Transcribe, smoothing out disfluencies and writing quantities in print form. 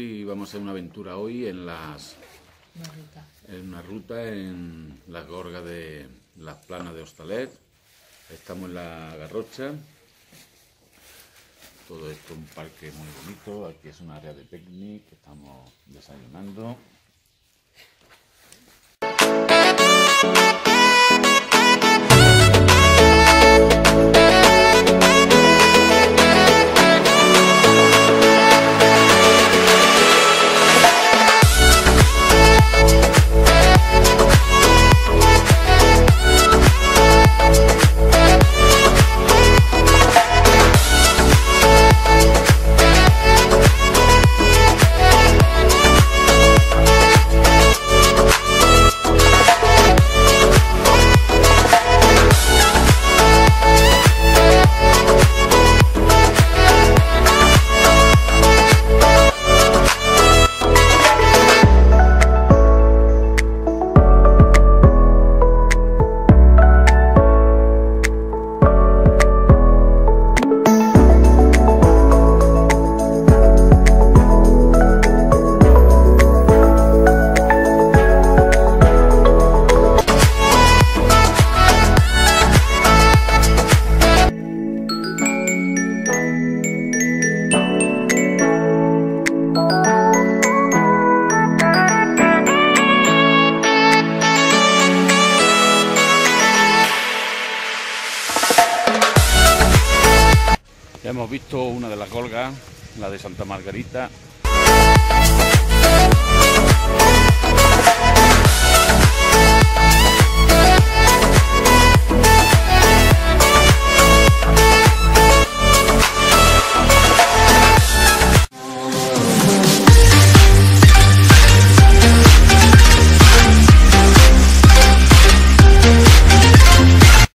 y vamos a hacer una aventura hoy en una ruta en las gorgas de las Planas de Hostalet. Estamos en la Garrocha. Todo esto es un parque muy bonito. Aquí es un área de picnic. Estamos desayunando. Ya hemos visto una de las gorgas, la de Santa Margarita,